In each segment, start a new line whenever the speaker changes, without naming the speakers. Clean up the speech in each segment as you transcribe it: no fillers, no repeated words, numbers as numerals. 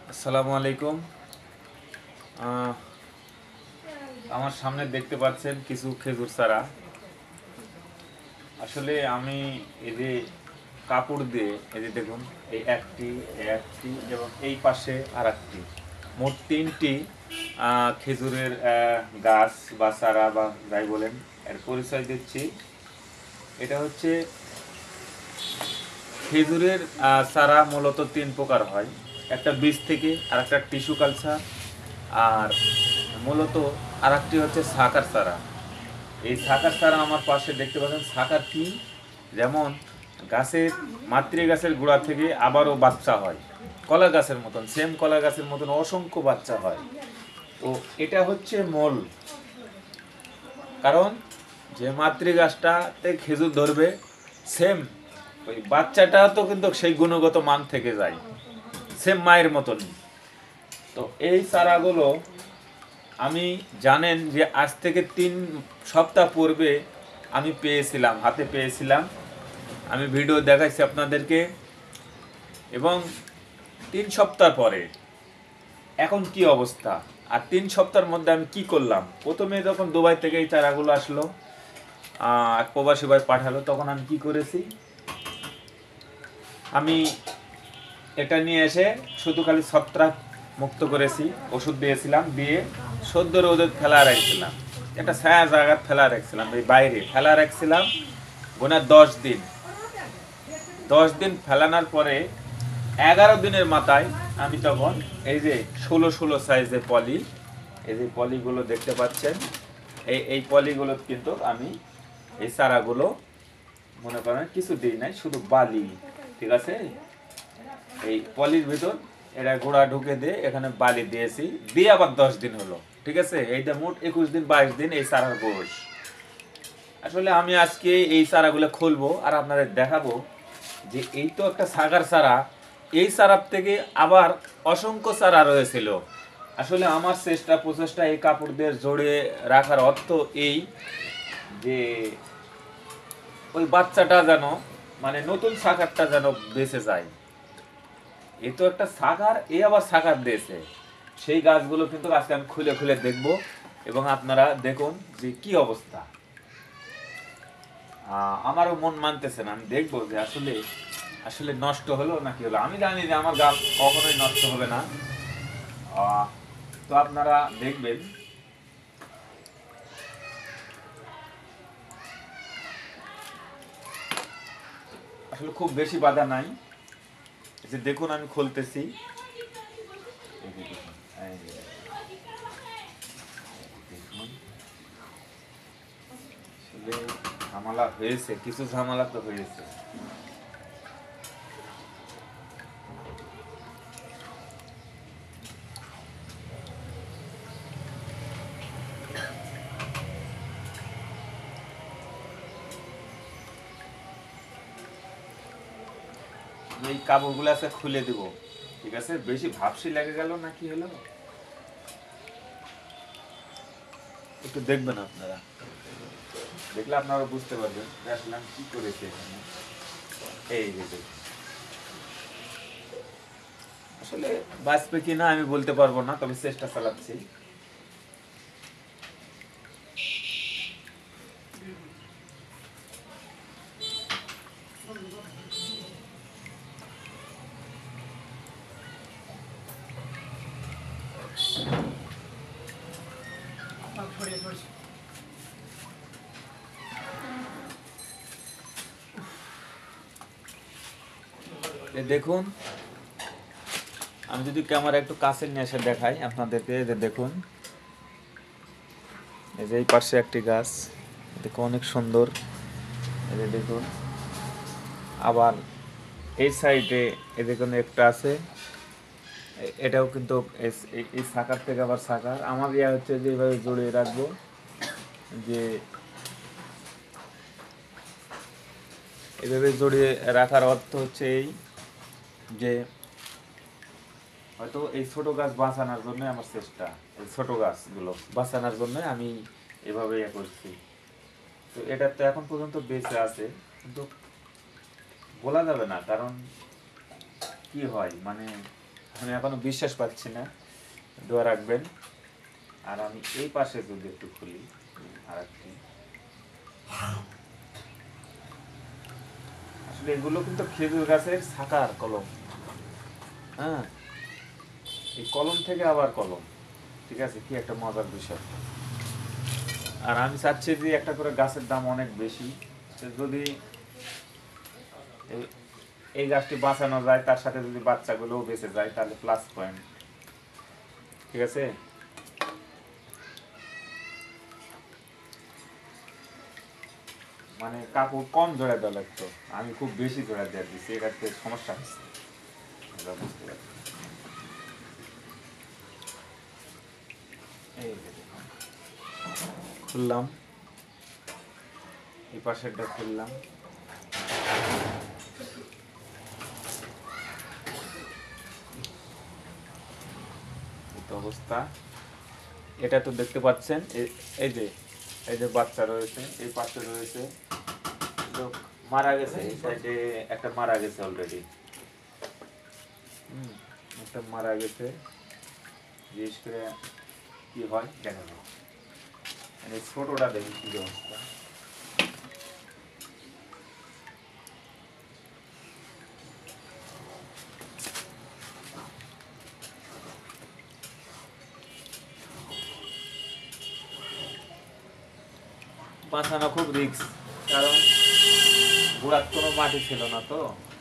আসসালামু আলাইকুম। আহ, আমার সামনে দেখতে পাচ্ছেন কিছু খেজুর চারা। আসলে আমি এই যে কাপড় দিয়ে এই যে দেখুন, এই একটি এবং এই পাশে আর একটি, মোট তিনটি খেজুরের গাছ বা চারা বা যাই বলেন এর পরিচয় দিচ্ছি। এটা হচ্ছে খেজুরের চারা মূলত তিন প্রকার হয়। একটা বীজ থেকে, আর একটা টিস্যু কালচার, আর মূলত আর একটি হচ্ছে শাকার চারা। এই শাকার চারা আমার পাশে দেখতে পাচ্ছেন। শাকার কি? যেমন গাছের মাতৃ গাছের গোড়া থেকে আবারও বাচ্চা হয়, কলা গাছের মতন, সেম কলা গাছের মতন অসংখ্য বাচ্চা হয়। তো এটা হচ্ছে মূল কারণ, যে মাতৃ গাছটাতে খেজুর ধরবে, সেম ওই বাচ্চাটা তো কিন্তু সেই গুণগত মান থেকে যায়, সেম মায়ের মতনই। তো এই চারাগুলো আমি, জানেন যে আজ থেকে 3 সপ্তাহ পূর্বে আমি পেয়েছিলাম, হাতে পেয়েছিলাম। আমি ভিডিও দেখাইছি আপনাদেরকে। এবং 3 সপ্তাহ পরে এখন কি অবস্থা, আর 3 সপ্তাহের মধ্যে আমি কি করলাম। প্রথমে যখন দুবাই থেকে এই চারাগুলো আসলো, এক প্রবাসী ভাই পাঠালো, তখন আমি কি করেছি, আমি এটা নিয়ে এসে শুধু খালি ছত্রাক মুক্ত করেছি, ওষুধ দিয়েছিলাম, দিয়ে সদ্য রোদে ফেলা রাখছিলাম, একটা ছায়া জায়গা ফেলা রাখছিলাম, এই বাইরে ফেলা রাখছিলাম গোনা 10 দিন। 10 দিন ফেলানোর পরে 11 দিনের মাথায় আমি তখন এই যে 16-16 সাইজের পলি, এই যে পলিগুলো দেখতে পাচ্ছেন, এই পলিগুলো কিন্তু আমি এই চারাগুলো মনে করেন কিছু দিই নাই, শুধু বালি, ঠিক আছে, এই পলির ভিতর এটা গোড়া ঢুকে দিয়ে এখানে বালি দিয়েছি, দিয়ে আবার 10 দিন হলো, ঠিক আছে। এইটা মোট 21 দিন 22 দিন এই চারার বয়স। আসলে আমি আজকে এই চারাগুলো খুলবো আর আপনাদের দেখাবো যে এই তো একটা সাগার চারা, এই চারার থেকে আবার অসংখ্য চারা রয়েছিল। আসলে আমার চেষ্টা প্রচেষ্টা এই কাপড় দিয়ে জড়িয়ে রাখার অর্থ এই যে ওই বাচ্চাটা যেন, মানে নতুন সাকারটা যেন বেঁচে যায়। এ তো একটা সাকার, এ আবার সাকার দিয়েছে। সেই গাছগুলো কিন্তু আজকে আমি খুলে খুলে দেখব, এবং আপনারা দেখুন যে কি অবস্থা। আমারও মন মানতেছে না, আমি দেখবো যে আসলে আসলে নষ্ট হলো নাকি হলো। আমি জানি যে আমার গাছ কখনোই নষ্ট হবে না। তো আপনারা দেখবেন। আসলে খুব বেশি বাধা নাই, এই যে দেখুন আমি খুলতেছি। এই যে দেখুন, এই যে দেখুন। আসলে ঝামেলা হয়েছে, কিছু ঝামেলা তো হয়েছে। আমি এই কাপড়গুলো আছে খুলে দিব, ঠিক আছে। বেশি ভাবসি লেগে গেল না কি হলো, একটু দেখবেন আপনারা, দেখলে আপনারা বুঝতে পারবেন যে আসলে আমি কি করেছি এখানে। এই যে দেখুন। আসলে বাঁচবে কি না আমি বলতে পারবো না, তবে চেষ্টা চালাচ্ছি। দেখুন, আমি যদি ক্যামেরা একটু কাছে নিয়ে এসে দেখাই আপনাদেরকে, যে দেখুন, এই যে এই পাশে একটি গাছ, দেখুন অনেক সুন্দর। এই যে দেখুন, আবার এই সাইডে এই দেখুন একটা আছে, এটাও কিন্তু এই শাখার থেকে আবার শাখার। আমার ইয়া হচ্ছে যে এইভাবে জড়িয়ে রাখবো, যে এইভাবে জড়িয়ে রাখার অর্থ হচ্ছে এই যে হয়তো এই ছোট গাছ বাঁচানোর জন্য আমার চেষ্টা, এই ছোট গাছগুলো বাঁচানোর জন্য আমি এভাবে ইয়ে করছি। তো এটা তো এখন পর্যন্ত বেঁচে আছে, কিন্তু বলা যাবে না, কারণ কি হয়, মানে আমি এখনো বিশ্বাস পাচ্ছি না, দোয়া রাখবেন। আর আমি এই পাশে যদি একটু খুলি আর একটি, আসলে এগুলো কিন্তু খেজুর গাছের শাখার কলম। হ্যাঁ, এই কলম থেকে আবার কলম, ঠিক আছে, কি একটা মজার বিষয়। আর আমি চাচ্ছি যে একটা করে গাছের দাম অনেক বেশি, যদি এই গাছটি বাঁচানো যায়, তার সাথে যদি বাচ্চাগুলোও বেঁচে যায়, তাহলে প্লাস পয়েন্ট, ঠিক আছে। মানে কাপড় কম জোড়া দেওয়া লাগতো, আমি খুব বেশি জোড়া দেওয়া দিচ্ছি, এটাতে সমস্যা হচ্ছে, বুঝতে পারছি। এই যে দেখুন, খুললাম, এই পাশেরটা খুললাম, অবস্থা এটা তো দেখতে পাচ্ছেন। এই যে বাচ্চা রয়েছে, এই পাশে রয়েছে, মারা গেছে, এই সাইডে একটা মারা গেছে অলরেডি, একটা মারা গেছে। বিশেষ করে কি হয় দেখেন, মানে ছোটটা দেখুন কি অবস্থা। বাঁচানো খুব রিস্ক, কারণ গোড়ার কোনো মাটি ছিল না তো।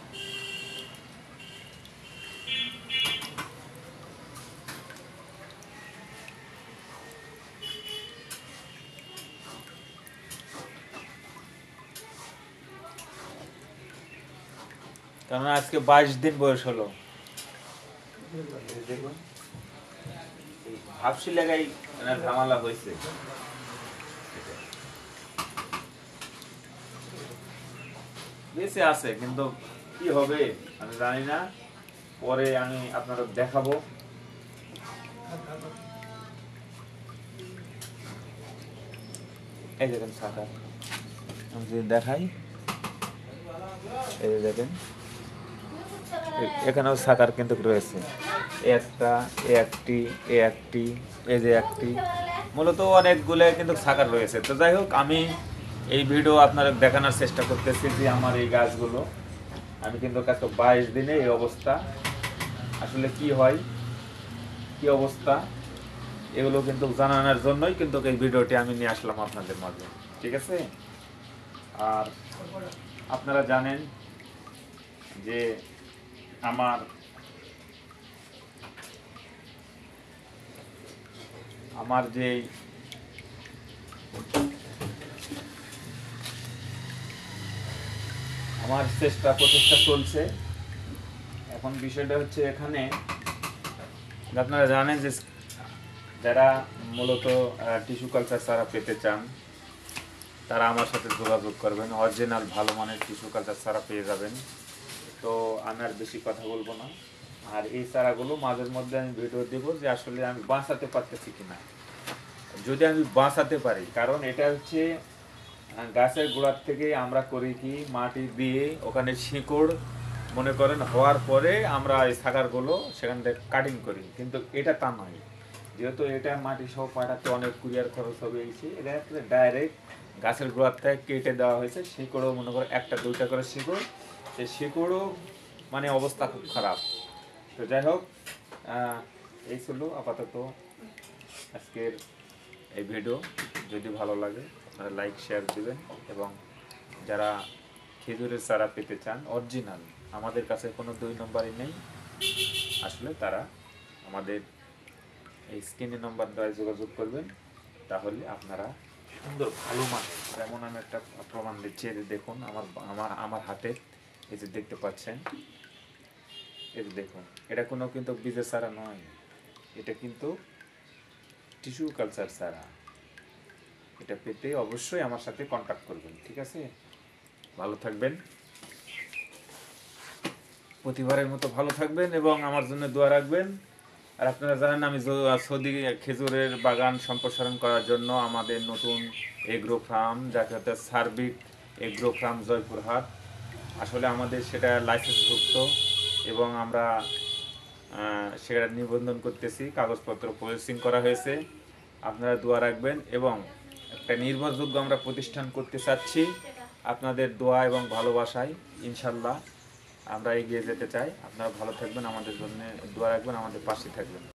কারণ আজকে 22 দিন বয়স হলো, দেখুন ভাবছি লাগাই ঝামেলা হয়েছে। বেঁচে আছে, কিন্তু কি হবে আমি জানি না, পরে আমি আপনাদের দেখাবো। এই দেখেন সাকার, আমি যদি দেখাই, এই দেখেন এখানেও সাকার কিন্তু রয়েছে, একটা, একটি, এই যে একটি, মূলত অনেকগুলো কিন্তু সাকার রয়েছে। তো যাই হোক, আমি এই ভিডিও আপনাদের দেখানোর চেষ্টা করতেছি যে আমার এই গাছগুলো আমি কিন্তু 22 দিনে এই অবস্থা, আসলে কি হয়, কি অবস্থা, এগুলো কিন্তু জানানোর জন্যই কিন্তু এই ভিডিওটি আমি নিয়ে আসলাম আপনাদের মাঝে, ঠিক আছে। আর আপনারা জানেন যে আমার যে প্রচেষ্টা চলছে। এখন বিষয়টা হচ্ছে এখানে, আপনারা জানেন যে যারা মূলত টিস্যু কালচার চারা পেতে চান, তারা আমার সাথে যোগাযোগ করবেন, অরিজিনাল ভালো মানের টিস্যু কালচার চারা পেয়ে যাবেন। তো আমি আর বেশি কথা বলবো না। আর এই চারাগুলো মাঝের মধ্যে আমি ভিডিও দেবো যে আসলে আমি বাঁচাতে পারতেছি কিনা, যদি আমি বাঁচাতে পারি। কারণ এটা হচ্ছে গাছের গোড়ার থেকে আমরা করি কি, মাটি দিয়ে ওখানে শিকড় মনে করেন হওয়ার পরে আমরা এই শাখারগুলো সেখান থেকে কাটিং করি, কিন্তু এটা তা নয়। যেহেতু এটা মাটি সহ পাঠাতে অনেক কুরিয়ার খরচ হবে, এটা ডাইরেক্ট গাছের গোড়ার থেকে কেটে দেওয়া হয়েছে। শিকড়ও মনে করো একটা দুইটা করে শিকড়, সেই শিকড়ও মানে অবস্থা খুব খারাপ। তো যাই হোক, এই ছিল আপাতত আজকের এই ভিডিও। যদি ভালো লাগে আপনারা লাইক শেয়ার দিবেন, এবং যারা খেজুরের চারা পেতে চান অরিজিনাল, আমাদের কাছে কোনো 2 নম্বরই নেই, আসলে তারা আমাদের এই স্ক্রিনে নম্বর দ্বারা যোগাযোগ করবেন, তাহলে আপনারা সুন্দর ভালো মানের, যেমন আমি একটা প্রমাণ দিচ্ছি, এই যে দেখুন আমার হাতে, এই যে দেখতে পাচ্ছেন, এই যে দেখুন, এটা কোনো কিন্তু বীজের চারা নয়, এটা কিন্তু টিস্যু কালচার চারা। এটা পেতে অবশ্যই আমার সাথে কন্ট্যাক্ট করবেন, ঠিক আছে। ভালো থাকবেন, প্রতিবারের মতো ভালো থাকবেন এবং আমার জন্য দোয়া রাখবেন। আর আপনারা জানেন আমি সৌদি খেজুরের বাগান সম্প্রসারণ করার জন্য আমাদের নতুন এগ্রো ফার্ম, যাকে হচ্ছে সার্বিক এগ্রো ফার্ম জয়পুরহাট, আসলে আমাদের সেটা লাইসেন্সভুক্ত, এবং আমরা সেটা নিবন্ধন করতেছি, কাগজপত্র প্রসেসিং করা হয়েছে। আপনারা দোয়া রাখবেন এবং একটা নির্ভরযোগ্য আমরা প্রতিষ্ঠান করতে চাচ্ছি। আপনাদের দোয়া এবং ভালোবাসায় ইনশাল্লাহ আমরা এগিয়ে যেতে চাই। আপনারা ভালো থাকবেন, আমাদের জন্য দোয়া রাখবেন, আমাদের পাশে থাকবেন।